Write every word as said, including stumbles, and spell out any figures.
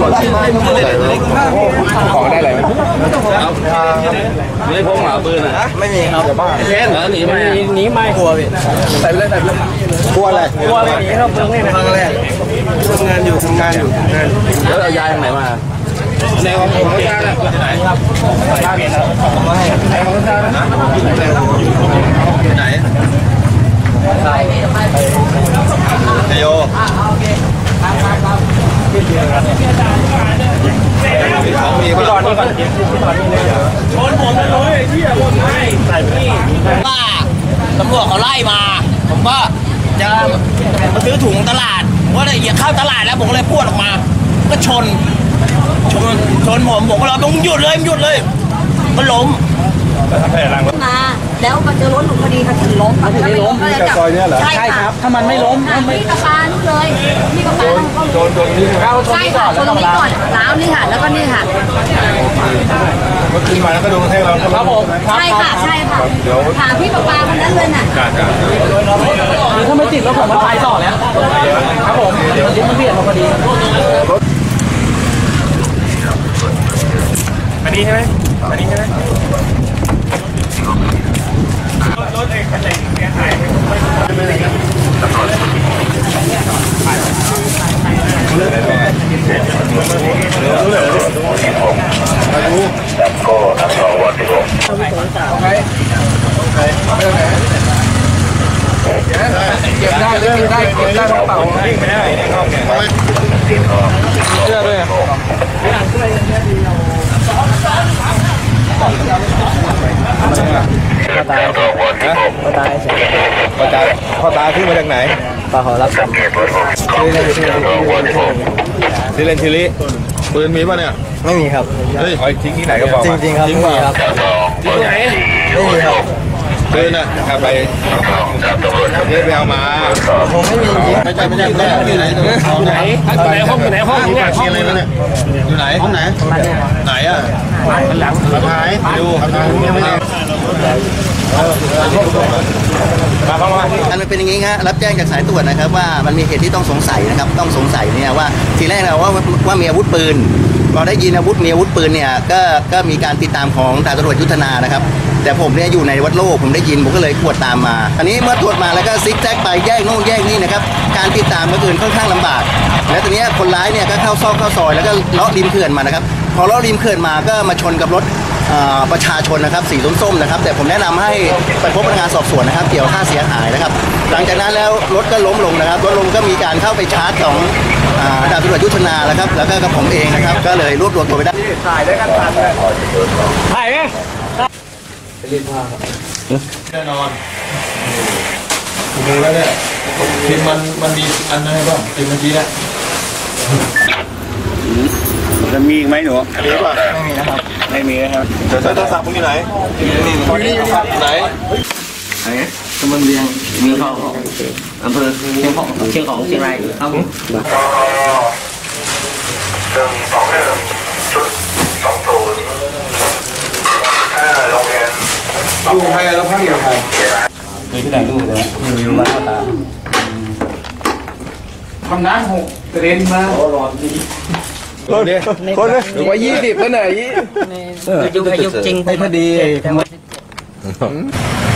ของได้อะไรไหมไม่ได้พกหมาปืนอ่ะไม่มีครับเช่นเหรอหนีไม่หนีไม่กลัวพี่ใส่ไปเลยใส่ไปเลยกลัวอะไรกลัวอะไรหนีเข้าเมืองนี่นะครั้งแรกทำงานอยู่ทำงานอยู่แล้วเอายาจากไหนมาในของของยาเนี่ยที่ไหนครับยาเก็บครับในของยาไหนเฮโยของมีป่ะก่อนนี่ก่อนชนผมเลยที่อ่ะคนไทยใส่นี่ว่าตำรวจเขาไล่มาผมก็จะมาซื้อถุงตลาดว่าเลยอย่าเข้าตลาดแล้วผมก็เลยพวดออกมาก็ชนชนชนผมผมก็เลยต้องหยุดเลยหยุดเลยก็ล้มมาแล้วมาเจอรถหนูพอดีค่ะถึงล้มถึงไม่ล้มซอยนี้เหรอใช่ครับถ้ามันไม่ล้มพี่กระปานู่นเลยพี่กระปาโดนโดนนี่เข้าใช่ค่ะชนตรงนี้ก่อนล้าวนี่ค่ะแล้วก็นี่ค่ะขึ้นมาแล้วก็โดนแทงเราครับผมใช่ค่ะใช่ค่ะถามพี่กระปาคนนั้นเลยน่ะถ้าไม่ติดแล้วผมมาตายต่อแล้วครับผมเดี๋ยวมันเบียดมาพอดีอันนี้ใช่ไหมอันนี้ใช่ไหมรถเอกอะไรเสียหายเก็บได้เก็บได้เก็บได้กระเป๋าไม่ได้เชื่อด้วยพ่อตายฮะพ่อตายพ่อตายพ่อตายขึ้นมาจากไหนป้าขอรับครับชื่อเล่นชื่อชื่อเล่นชื่อลิปืนมีป่ะเนี่ยไม่มีครับเฮ้ยทิ้งที่ไหนก็บอกจริงๆครับไม่มีครับที่ไหนไม่มีครับปืนน่ะขับไปเรียกไปเอามาผมไม่มีไม่ใช่ไม่ใช่ไม่ใช่อยู่ไหนอยู่ไหนไหนห้องอยู่ไหนห้องเนี่ยห้องอะไรเนี่ยอยู่ไหนห้องไหนไหนอ่ะหลังหายดูยังไม่ได้มันเป็นอย่างนี้ครับรับแจ้งจากสายตรวจนะครับว่ามันมีเหตุที่ต้องสงสัยนะครับต้องสงสัยเนี่ยว่าทีแรกเราว่าว่ามีอาวุธปืนพอได้ยินอาวุธมีอาวุธปืนเนี่ยก็ก็มีการติดตามของดาบตำรวจยุทธนานะครับแต่ผมเนี่ยอยู่ในวัดโลกผมได้ยินผมก็เลยขวดตามมาอันนี้เมื่อตรวจมาแล้วก็ซิกแซกไปแยกโน่นแยกนี่นะครับการติดตามก็เกินค่อนข้างลำบากและตอนนี้คนร้ายเนี่ยก็เข้าซอกเข้าซอยแล้วก็เลาะริมเขื่อนมานะครับพอเลาะริมเขื่อนมาก็มาชนกับรถประชาชนนะครับสีส้มๆนะครับแต่ผมแนะนำให้ไปพบพนักงานสอบสวนนะครับเกี่ยวค่าเสียหายนะครับหลังจากนั้นแล้วรถก็ล้มลงนะครับรถลงก็มีการเข้าไปชาร์จของดาบตำรวจยุทธนาแล้วครับแล้วก็กับผมเองนะครับก็เลยรวบรวมตัวไปได้ถ่ายได้กันทันเลยถ่ายไหมเล่นผ้าแน่นอนดูแล้วเนี่ยทีมมันมันมีอันไหนบ้างทีมเมื่อกี้เนี่ยจะมีอีกไหมหนูมีป่ะไม่มีนะครับไม่มีนะครับจะใช้โทรศัพท์มึงอยู่ไหนอยู่นี่อยู่นี่ไหนไหนกำลังเรียงมีข้อของอำเภอเชียงของเชียงของเชียงรายครับผมหนึ่งสองหนึ่งชุดสองศูนย์ห้าโรงเรียนอยู่ไทยแล้วพักอยู่ไทยมีที่ไหนดูเลยอยู่อยู่บ้านตาทำน้ำหกกระเด็นมาโอ้ร้อนดีคนเดียวคนเลยหรือว่ายี่สิบก็ไหนยี่ยุกยุกจริงให้พอดี